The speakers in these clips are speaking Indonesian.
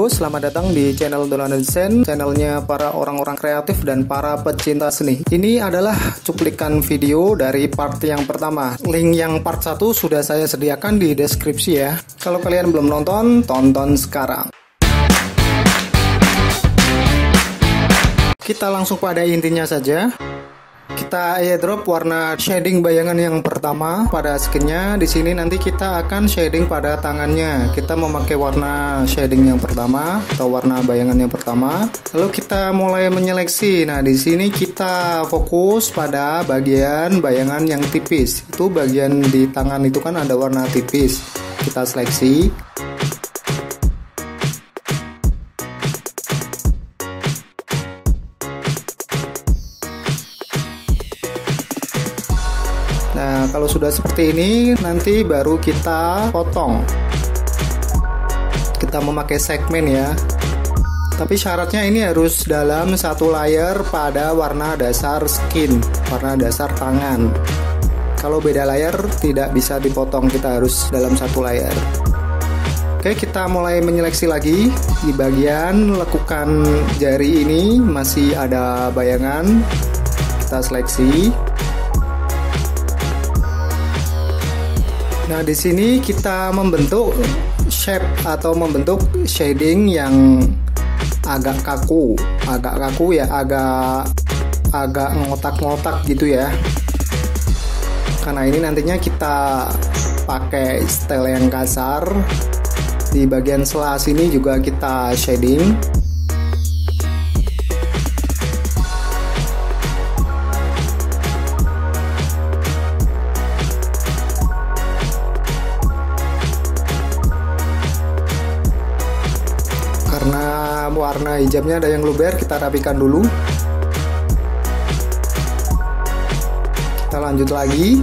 Halo, selamat datang di channel Donald Desain, channelnya para orang-orang kreatif dan para pecinta seni. Ini adalah cuplikan video dari part yang pertama. Link yang part 1 sudah saya sediakan di deskripsi ya. Kalau kalian belum nonton, tonton sekarang. Kita langsung pada intinya saja. Kita airdrop warna shading bayangan yang pertama pada skinnya. Di sini nanti kita akan shading pada tangannya. Kita memakai warna shading yang pertama atau warna bayangan yang pertama. Lalu kita mulai menyeleksi. Nah, di sini kita fokus pada bagian bayangan yang tipis. Itu bagian di tangan itu kan ada warna tipis. Kita seleksi. Nah, kalau sudah seperti ini, nanti baru kita potong. Kita memakai segmen ya. Tapi syaratnya ini harus dalam satu layer pada warna dasar skin, warna dasar tangan. Kalau beda layer tidak bisa dipotong, kita harus dalam satu layer. Oke, kita mulai menyeleksi lagi. Di bagian lekukan jari ini masih ada bayangan. Kita seleksi. Nah, di sini kita membentuk shape atau membentuk shading yang agak kaku ya, agak ngotak-ngotak gitu ya. Karena ini nantinya kita pakai style yang kasar. Di bagian sela sini juga kita shading. Karena warna hijabnya ada yang luber, kita rapikan dulu. Kita lanjut lagi.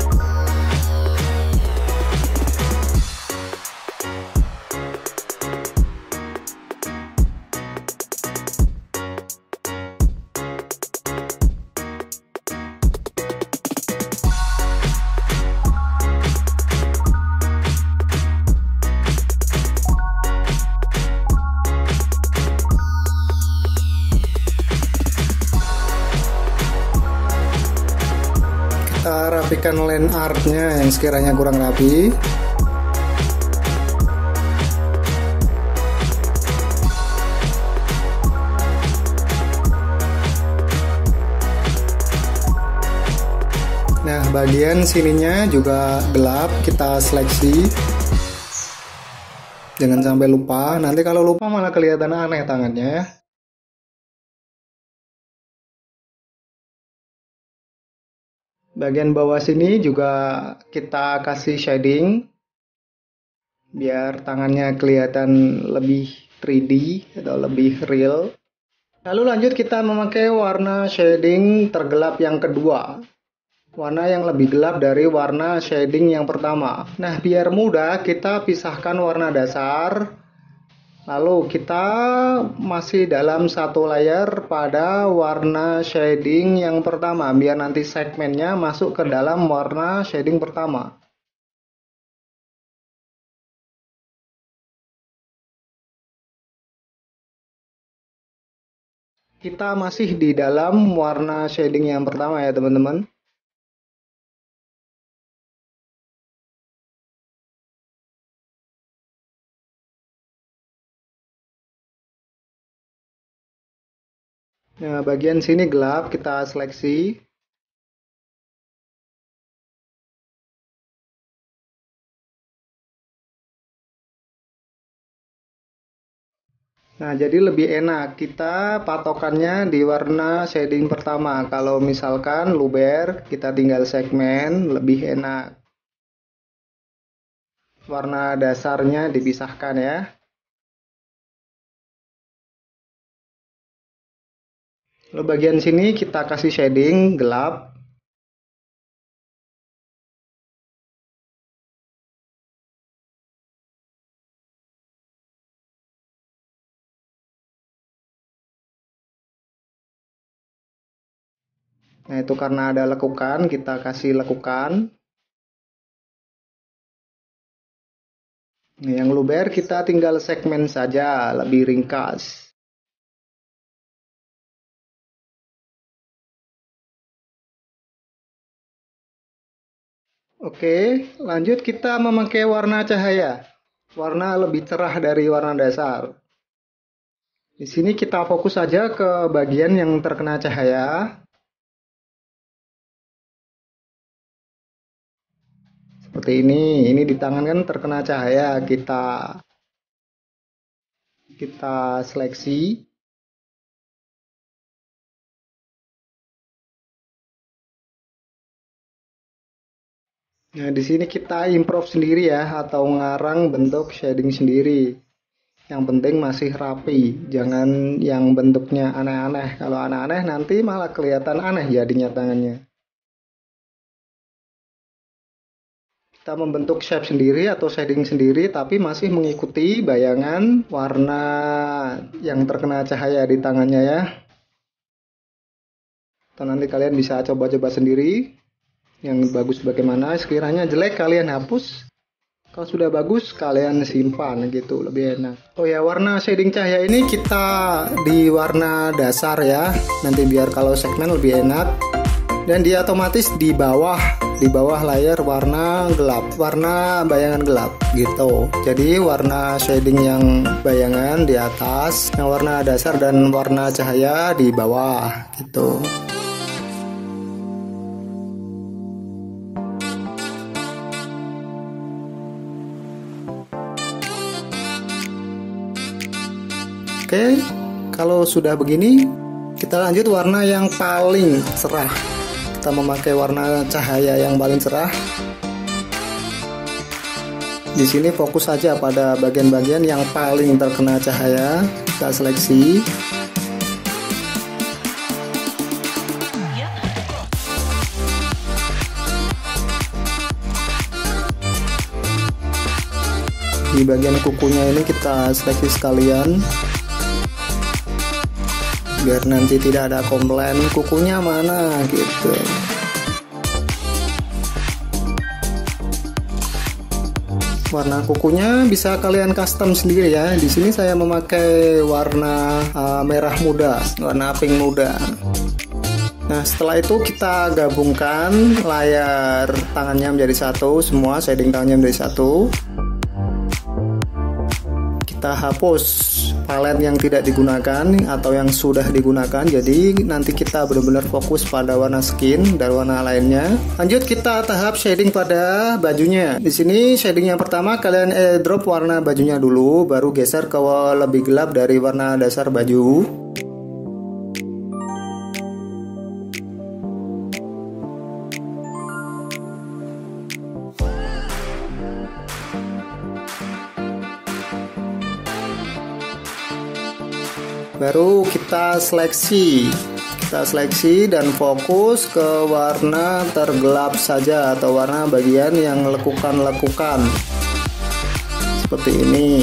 Kita rapikan line artnya yang sekiranya kurang rapi. Nah, bagian sininya juga gelap, kita seleksi. Jangan sampai lupa, nanti kalau lupa malah kelihatan aneh tangannya. Bagian bawah sini juga kita kasih shading biar tangannya kelihatan lebih 3D atau lebih real. Lalu lanjut kita memakai warna shading tergelap yang kedua. Warna yang lebih gelap dari warna shading yang pertama. Nah, biar mudah kita pisahkan warna dasar. Lalu kita masih dalam satu layer pada warna shading yang pertama, biar nanti segmennya masuk ke dalam warna shading pertama. Kita masih di dalam warna shading yang pertama ya teman-teman. Nah, bagian sini gelap, kita seleksi. Nah, jadi lebih enak kita patokannya di warna shading pertama. Kalau misalkan luber, kita tinggal segmen, lebih enak. Warna dasarnya dipisahkan ya. Lalu bagian sini kita kasih shading gelap. Nah, itu karena ada lekukan, kita kasih lekukan. Nah, yang luber kita tinggal segmen saja, lebih ringkas. Oke, lanjut kita memakai warna cahaya. Warna lebih cerah dari warna dasar. Di sini kita fokus saja ke bagian yang terkena cahaya. Seperti ini di tangan kan terkena cahaya, kita seleksi. Nah, di sini kita improve sendiri ya, atau ngarang bentuk shading sendiri. Yang penting masih rapi, jangan yang bentuknya aneh-aneh. Kalau aneh-aneh nanti malah kelihatan aneh jadinya tangannya. Kita membentuk shape sendiri atau shading sendiri, tapi masih mengikuti bayangan warna yang terkena cahaya di tangannya ya. Atau nanti kalian bisa coba-coba sendiri yang bagus bagaimana. Sekiranya jelek kalian hapus, kalau sudah bagus kalian simpan gitu, lebih enak. Oh ya, warna shading cahaya ini kita di warna dasar ya, nanti biar kalau segmen lebih enak. Dan dia otomatis di bawah layar warna gelap, warna bayangan gelap gitu. Jadi warna shading yang bayangan di atas, yang warna dasar dan warna cahaya di bawah gitu. Oke, kalau sudah begini, kita lanjut warna yang paling cerah. Kita memakai warna cahaya yang paling cerah. Di sini fokus saja pada bagian-bagian yang paling terkena cahaya. Kita seleksi. Di bagian kukunya ini kita seleksi sekalian, biar nanti tidak ada komplain kukunya mana gitu. Warna kukunya bisa kalian custom sendiri ya. Di sini saya memakai warna merah muda, warna pink muda. Nah, setelah itu kita gabungkan layar tangannya menjadi satu, semua shading tangannya menjadi satu. Kita hapus palet yang tidak digunakan atau yang sudah digunakan, jadi nanti kita benar-benar fokus pada warna skin dan warna lainnya. Lanjut kita tahap shading pada bajunya. Di sini shading yang pertama kalian drop warna bajunya dulu, baru geser ke lebih gelap dari warna dasar baju. Baru kita seleksi dan fokus ke warna tergelap saja atau warna bagian yang lekukan-lekukan seperti ini.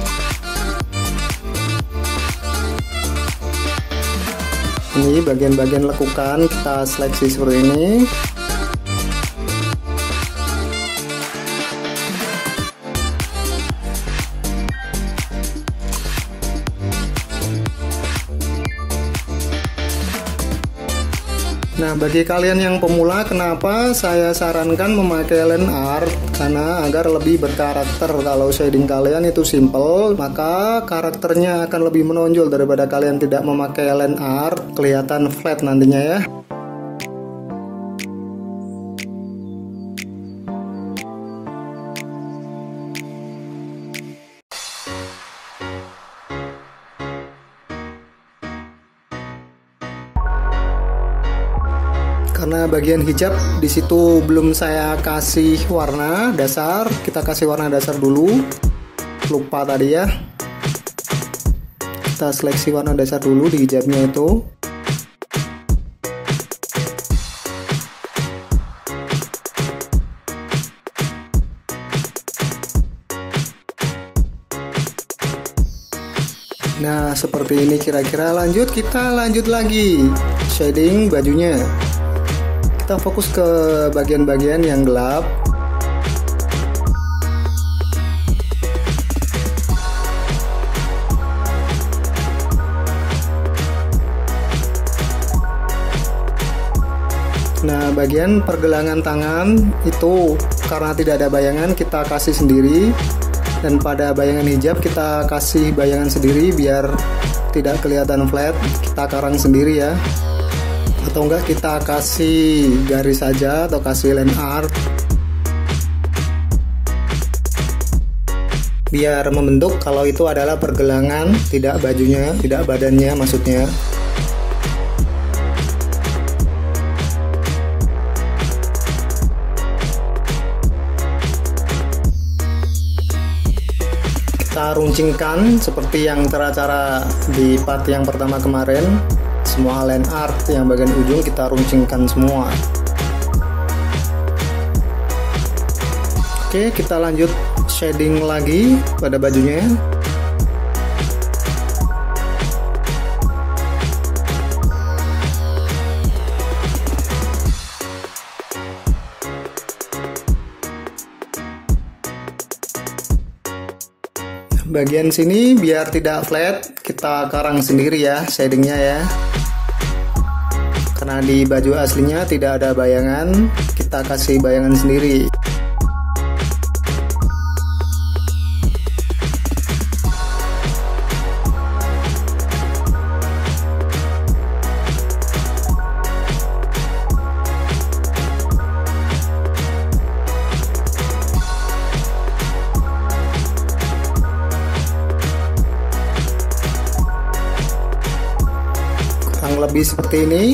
Ini bagian-bagian lekukan kita seleksi seperti ini. Nah, bagi kalian yang pemula, kenapa saya sarankan memakai line art? Karena agar lebih berkarakter. Kalau shading kalian itu simple, maka karakternya akan lebih menonjol daripada kalian tidak memakai line art, kelihatan flat nantinya ya. Karena bagian hijab di situ belum saya kasih warna dasar, kita kasih warna dasar dulu. Lupa tadi ya. Kita seleksi warna dasar dulu di hijabnya itu. Nah, seperti ini kira-kira. Kita lanjut lagi shading bajunya. Kita fokus ke bagian-bagian yang gelap. Nah, bagian pergelangan tangan itu karena tidak ada bayangan kita kasih sendiri, dan pada bayangan hijab kita kasih bayangan sendiri biar tidak kelihatan flat, kita karang sendiri ya. Atau enggak kita kasih garis saja atau kasih line art biar membentuk kalau itu adalah pergelangan, tidak bajunya, tidak badannya maksudnya. Kita runcingkan seperti yang cara-cara di part yang pertama kemarin. Semua line art yang bagian ujung kita runcingkan semua. Oke, kita lanjut shading lagi pada bajunya. Bagian sini biar tidak flat kita karang sendiri ya shadingnya ya, karena di baju aslinya tidak ada bayangan, kita kasih bayangan sendiri. Kurang lebih seperti ini.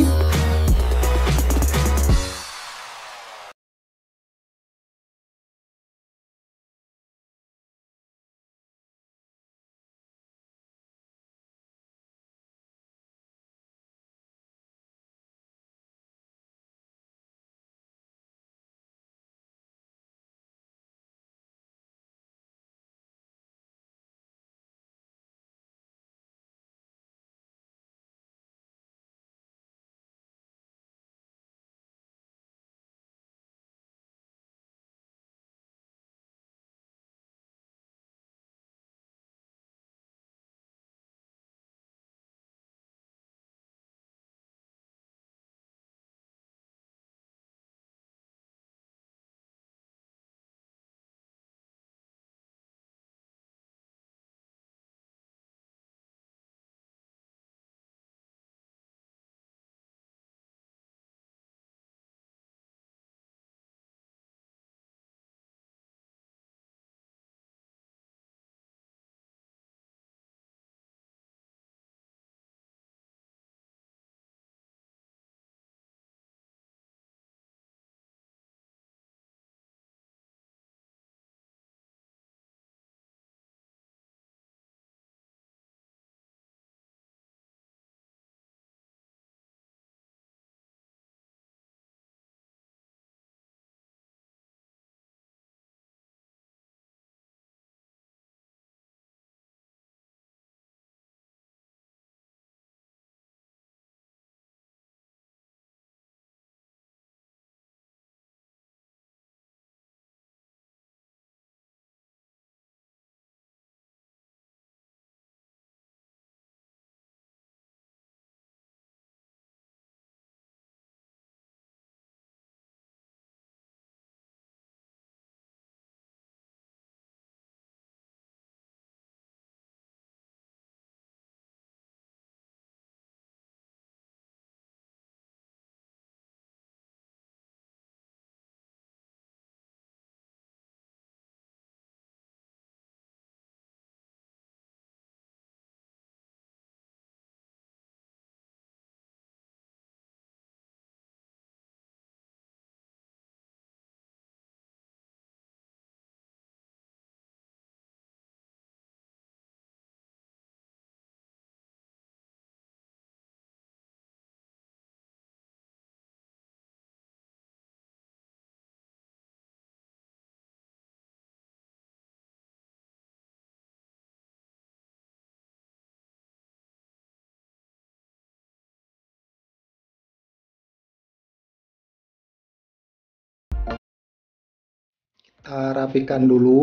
Kita rapikan dulu.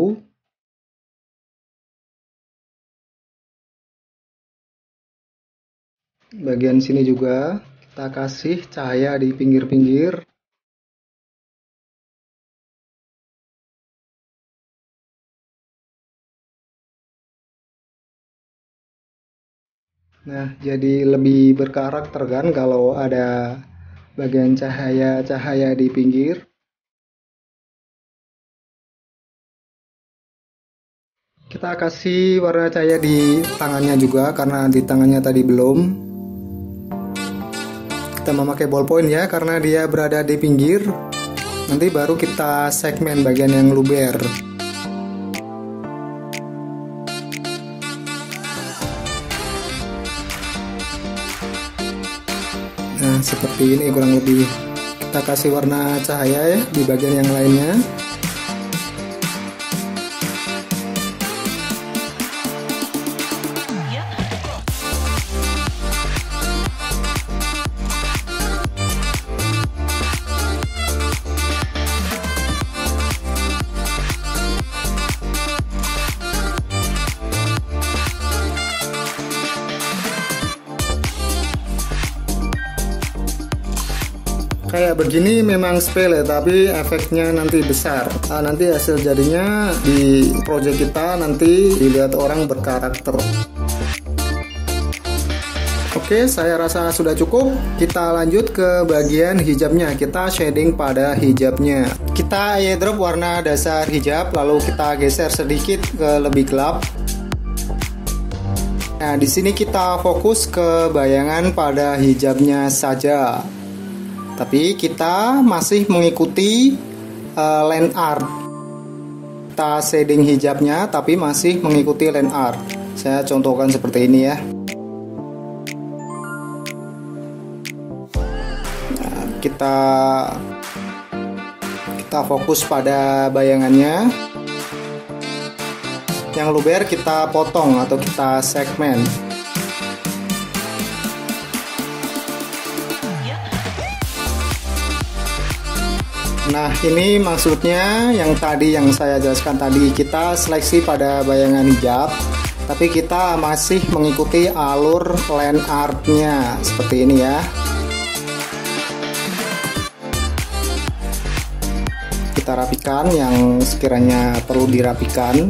Bagian sini juga kita kasih cahaya di pinggir-pinggir Nah, jadi lebih berkarakter kan kalau ada bagian cahaya-cahaya di pinggir. Kita kasih warna cahaya di tangannya juga karena di tangannya tadi belum. Kita memakai ballpoint ya karena dia berada di pinggir. Nanti baru kita segmen bagian yang luber. Nah, seperti ini kurang lebih. Kita kasih warna cahaya ya di bagian yang lainnya. Kayak begini memang sepele tapi efeknya nanti besar. Nanti hasil jadinya di project kita nanti dilihat orang berkarakter. Oke, saya rasa sudah cukup. Kita lanjut ke bagian hijabnya. Kita shading pada hijabnya. Kita airdrop warna dasar hijab lalu kita geser sedikit ke lebih gelap. Nah, di sini kita fokus ke bayangan pada hijabnya saja. Tapi kita masih mengikuti land art. Kita shading hijabnya tapi masih mengikuti land art. Saya contohkan seperti ini ya. Nah, kita fokus pada bayangannya. Yang luber kita potong atau kita segmen. Nah, ini maksudnya yang tadi yang saya jelaskan tadi, kita seleksi pada bayangan hijab, tapi kita masih mengikuti alur land artnya seperti ini ya. Kita rapikan yang sekiranya perlu dirapikan.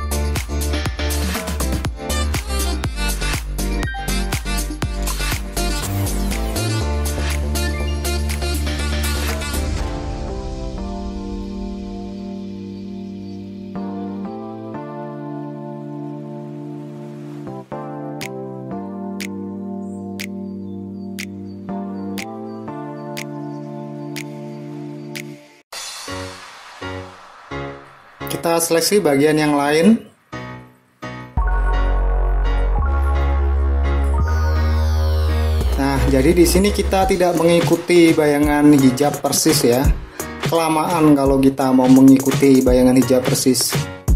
Kita seleksi bagian yang lain. Nah, jadi di sini kita tidak mengikuti bayangan hijab persis ya. Kelamaan kalau kita mau mengikuti bayangan hijab persis.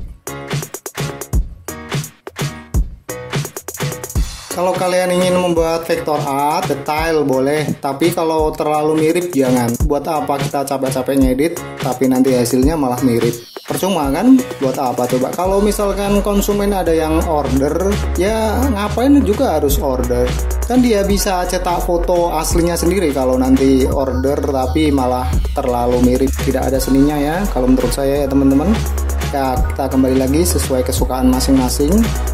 Kalau kalian ingin membuat vektor art, detail boleh, tapi kalau terlalu mirip jangan. Buat apa kita capek-capek ngedit, tapi nanti hasilnya malah mirip. Percuma kan? Buat apa coba? Kalau misalkan konsumen ada yang order, ya ngapain juga harus order? Kan dia bisa cetak foto aslinya sendiri kalau nanti order, tapi malah terlalu mirip. Tidak ada seninya ya, kalau menurut saya ya teman-teman. Ya, kita kembali lagi sesuai kesukaan masing-masing.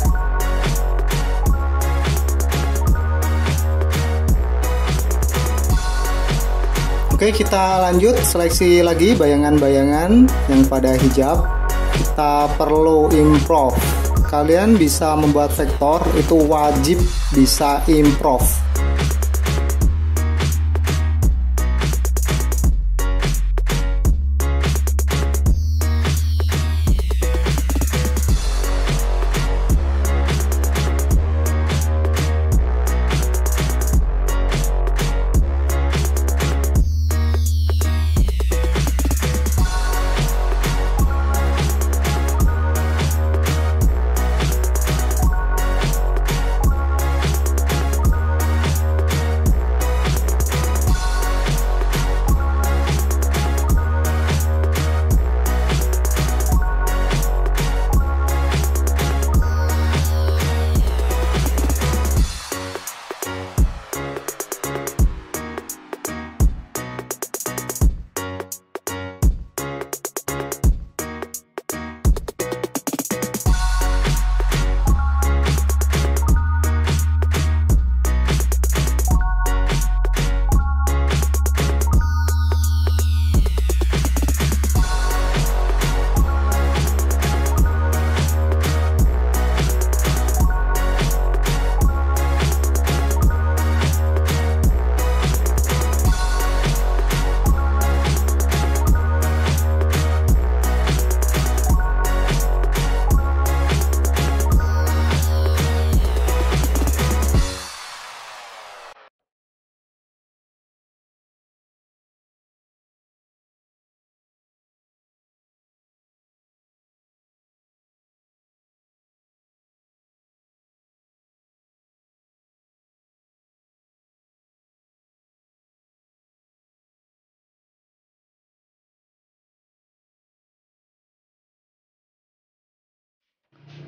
Oke, kita lanjut seleksi lagi bayangan-bayangan yang pada hijab. Kita perlu improve. Kalian bisa membuat vektor, itu wajib bisa improve.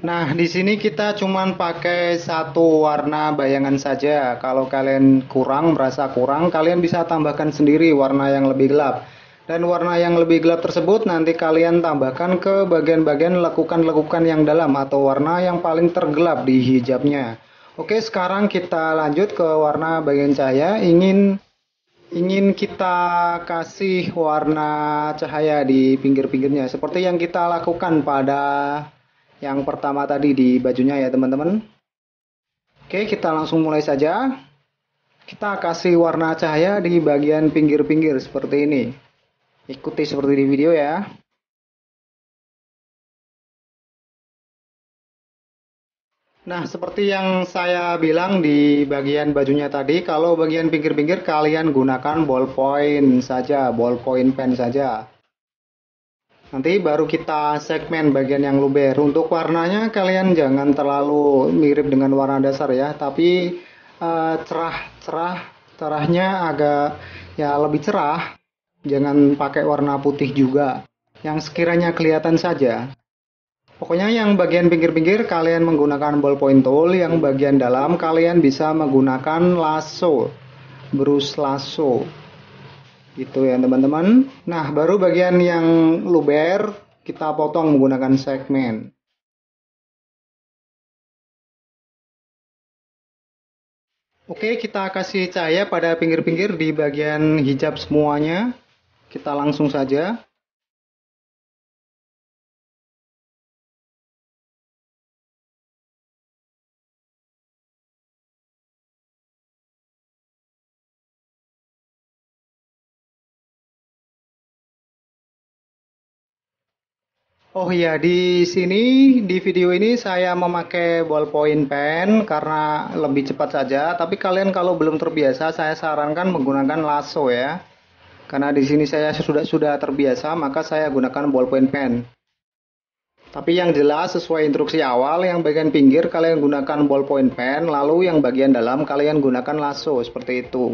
Nah, di sini kita cuman pakai satu warna bayangan saja. Kalau kalian merasa kurang, kalian bisa tambahkan sendiri warna yang lebih gelap. Dan warna yang lebih gelap tersebut nanti kalian tambahkan ke bagian-bagian lekukan-lekukan yang dalam atau warna yang paling tergelap di hijabnya. Oke, sekarang kita lanjut ke warna bagian cahaya. Ingin kita kasih warna cahaya di pinggir-pinggirnya seperti yang kita lakukan pada yang pertama tadi di bajunya ya teman-teman. Oke, kita langsung mulai saja. Kita kasih warna cahaya di bagian pinggir-pinggir seperti ini. Ikuti seperti di video ya. Nah, seperti yang saya bilang di bagian bajunya tadi, kalau bagian pinggir-pinggir kalian gunakan ballpoint saja, ballpoint pen saja. Nanti baru kita segmen bagian yang luber. Untuk warnanya kalian jangan terlalu mirip dengan warna dasar ya, tapi cerahnya agak ya lebih cerah. Jangan pakai warna putih juga, yang sekiranya kelihatan saja. Pokoknya yang bagian pinggir-pinggir kalian menggunakan ballpoint tool, yang bagian dalam kalian bisa menggunakan lasso, brush lasso. Gitu ya teman-teman. Nah, baru bagian yang luber kita potong menggunakan segmen. Oke, kita kasih cahaya pada pinggir-pinggir di bagian hijab semuanya. Kita langsung saja. Oh iya, di sini di video ini saya memakai ballpoint pen karena lebih cepat saja. Tapi kalian kalau belum terbiasa, saya sarankan menggunakan lasso ya. Karena di sini saya sudah terbiasa, maka saya gunakan ballpoint pen. Tapi yang jelas sesuai instruksi awal, yang bagian pinggir kalian gunakan ballpoint pen, lalu yang bagian dalam kalian gunakan lasso seperti itu.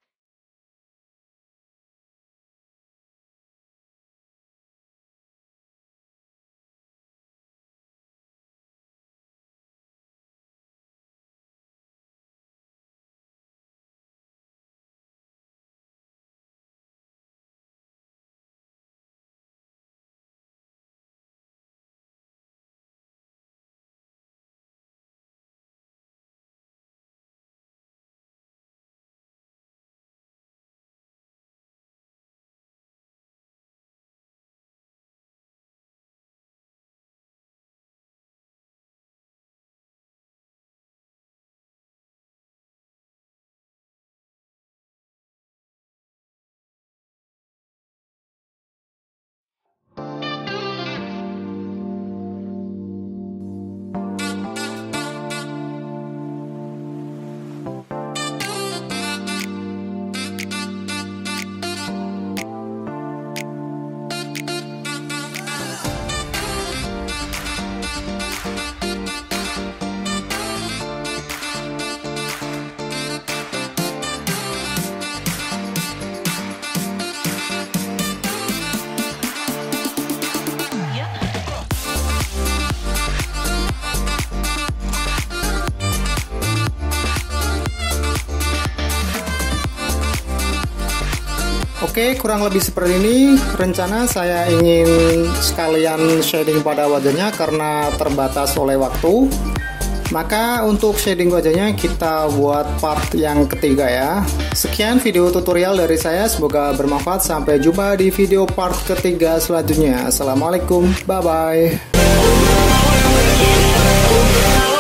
Oke, kurang lebih seperti ini. Rencana saya ingin sekalian shading pada wajahnya karena terbatas oleh waktu. Maka untuk shading wajahnya kita buat part yang ketiga ya. Sekian video tutorial dari saya, semoga bermanfaat. Sampai jumpa di video part ketiga selanjutnya. Assalamualaikum, bye-bye.